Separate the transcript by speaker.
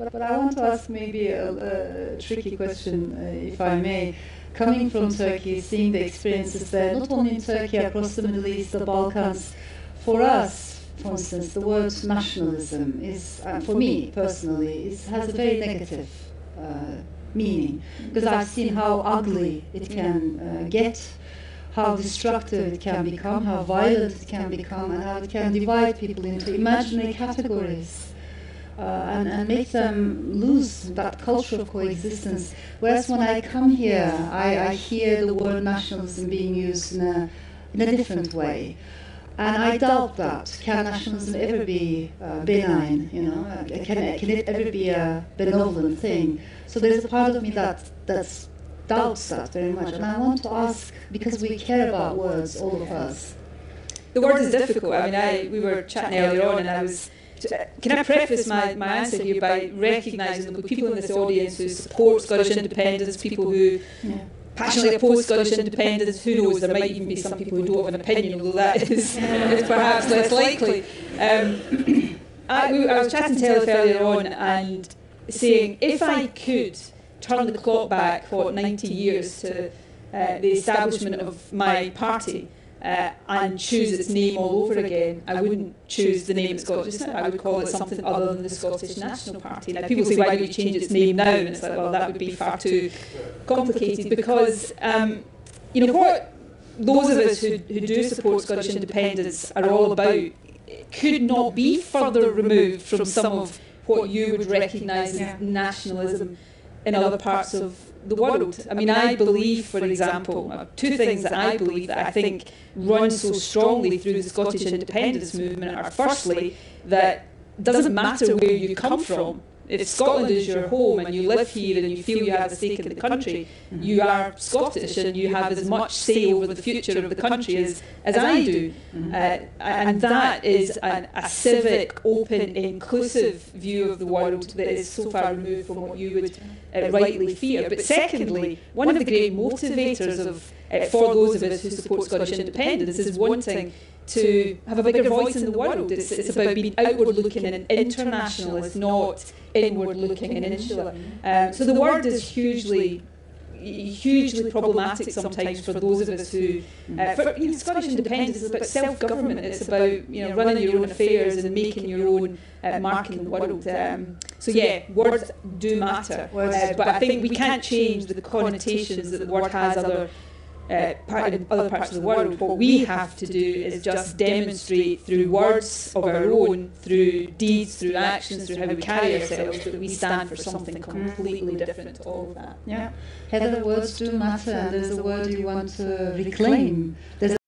Speaker 1: But I want to ask maybe a tricky question, if I may. Coming from Turkey, seeing the experiences there, not only in Turkey, across the Middle East, the Balkans, for us, for instance, the word nationalism is, for me personally, has a very negative meaning, because I've seen how ugly it can get, how destructive it can become, how violent it can become, and how it can divide people into imaginary categories. And make them lose that culture of coexistence. Whereas when I come here, I hear the word nationalism being used in a different way. And I doubt that. Can nationalism ever be benign? You know, can it ever be a benevolent thing? So there's a part of me that doubts that very much. And I want to ask, because we care about words, all of us.
Speaker 2: The word is difficult. I mean, we were chatting earlier on, and I was. Can I preface my answer here by recognising the people in this audience who support Scottish independence, people who passionately oppose Scottish independence? Who knows, there might even be some people who don't have an opinion, although that is perhaps less likely. I was chatting to Elif earlier on and saying, if I could turn the clock back, 90 years to the establishment of my party, and choose its name all over again, I wouldn't choose the name it's got just now. I would call it something other than the Scottish National Party. Now, people say, why don't you change its name now? And it's like, well, that would be far too complicated, because, what those of us who do support Scottish independence are all about could not be further removed from some of what you would recognise as nationalism in other parts of the world. I mean, I believe, for example, two things that I believe that I think run so strongly through the Scottish independence movement are, firstly, that it doesn't matter where you come from. If Scotland is your home and you live here and you feel you have a stake in the country, you are Scottish and you have as much say over the future of the country as I do. And that is a civic, open, inclusive view of the world that is so far removed from what you would rightly fear. But secondly, one of the great motivators for those of us who support Scottish independence is wanting to have a bigger voice in the world. It's about being outward-looking and internationalist, not inward-looking and insular. So the word is hugely problematic sometimes for those of us who, Scottish independence is about self-government. It's about running your own affairs and making your own mark in the world. Words do matter, but I think we can't change the connotations that the word has in other parts of the world. What we have to do is just demonstrate through words of our own, through deeds, through actions, through how we carry ourselves, that we stand for something completely different to all of that.
Speaker 1: Yeah, Heather, words do matter, and there's a word you want to reclaim. There's